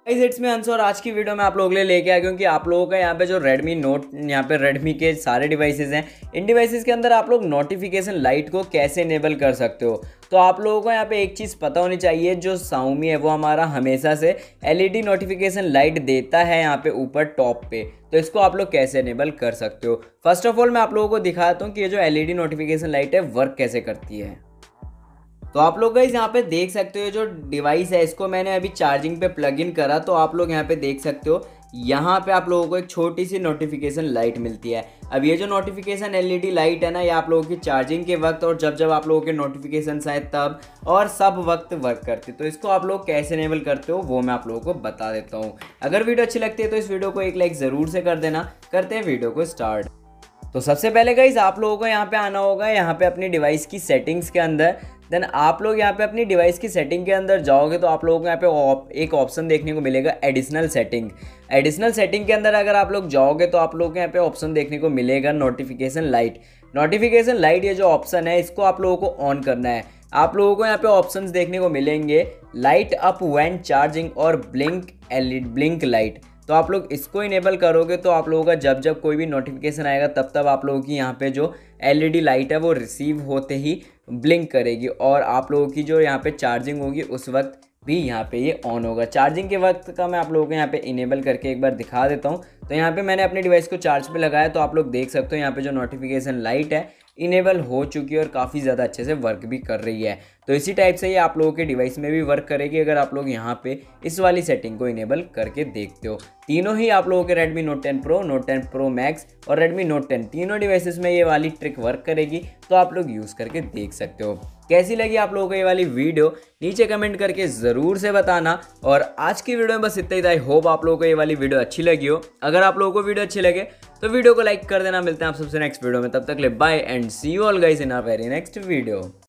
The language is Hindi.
गाइस इट्स मी अंश और आज की वीडियो में आप लोगों के लिए लेके आया क्योंकि आप लोगों का यहाँ पे जो Redmi Note यहाँ पे Redmi के सारे डिवाइसेस हैं, इन डिवाइसेस के अंदर आप लोग नोटिफिकेशन लाइट को कैसे इनेबल कर सकते हो। तो आप लोगों को यहाँ पे एक चीज़ पता होनी चाहिए, जो Xiaomi है वो हमारा हमेशा से LED नोटिफिकेशन लाइट देता है यहाँ पे ऊपर टॉप पे। तो इसको आप लोग कैसे इनेबल कर सकते हो। फर्स्ट ऑफ ऑल मैं आप लोगों को दिखाता हूँ कि ये जो LED नोटिफिकेशन लाइट है वर्क कैसे करती है। तो आप लोग गाइस यहाँ पे देख सकते हो जो डिवाइस है इसको मैंने अभी चार्जिंग पे प्लग इन करा, तो आप लोग यहाँ पे देख सकते हो यहाँ पे आप लोगों को एक छोटी सी नोटिफिकेशन लाइट मिलती है। अब ये जो नोटिफिकेशन एलईडी लाइट है ना, ये आप लोगों की चार्जिंग के वक्त और जब जब आप लोगों के नोटिफिकेशन आए तब और सब वक्त वर्क करती है। तो इसको आप लोग कैसे इनेबल करते हो वो मैं आप लोगों को बता देता हूँ। अगर वीडियो अच्छी लगती है तो इस वीडियो को एक लाइक ज़रूर से कर देना। करते हैं वीडियो को स्टार्ट। तो सबसे पहले गाइस आप लोगों को यहाँ पे आना होगा, यहाँ पे अपनी डिवाइस की सेटिंग्स के अंदर। देन आप लोग यहाँ पे अपनी डिवाइस की सेटिंग के अंदर जाओगे तो आप लोगों को यहाँ पे एक ऑप्शन देखने को मिलेगा एडिशनल सेटिंग। एडिशनल सेटिंग के अंदर अगर आप लोग जाओगे तो आप लोगों को यहाँ पे ऑप्शन देखने को मिलेगा नोटिफिकेशन लाइट। नोटिफिकेशन लाइट ये जो ऑप्शन है इसको आप लोगों को ऑन करना है। आप लोगों को यहाँ पे ऑप्शंस देखने को मिलेंगे लाइट अप व्हेन चार्जिंग और ब्लिंक लाइट। तो आप लोग इसको इनेबल करोगे तो आप लोगों का जब जब कोई भी नोटिफिकेशन आएगा तब तब आप लोगों की यहाँ पे जो एलईडी लाइट है वो रिसीव होते ही ब्लिंक करेगी और आप लोगों की जो यहाँ पे चार्जिंग होगी उस वक्त भी यहाँ पे ये ऑन होगा। चार्जिंग के वक्त का मैं आप लोगों को यहाँ पे इनेबल करके एक बार दिखा देता हूँ। तो यहाँ पे मैंने अपनी डिवाइस को चार्ज पे लगाया, तो आप लोग देख सकते हो यहाँ पे जो नोटिफिकेशन लाइट है इनेबल हो चुकी है और काफ़ी ज़्यादा अच्छे से वर्क भी कर रही है। तो इसी टाइप से ये आप लोगों के डिवाइस में भी वर्क करेगी अगर आप लोग यहाँ पे इस वाली सेटिंग को इनेबल करके देखते हो। तीनों ही आप लोगों के Redmi Note 10 Pro, Note 10 Pro Max और Redmi Note 10 तीनों डिवाइसेस में ये वाली ट्रिक वर्क करेगी। तो आप लोग यूज़ करके देख सकते हो। कैसी लगी आप लोगों को ये वाली वीडियो नीचे कमेंट करके ज़रूर से बताना। और आज की वीडियो में बस इतना ही था। आई होप आप लोगों को ये वाली वीडियो अच्छी लगी हो। अगर आप लोगों को वीडियो अच्छी लगे तो वीडियो को लाइक कर देना। मिलते हैं आप सबसे नेक्स्ट वीडियो में, तब तक ले bye and see you all guys in our very next video.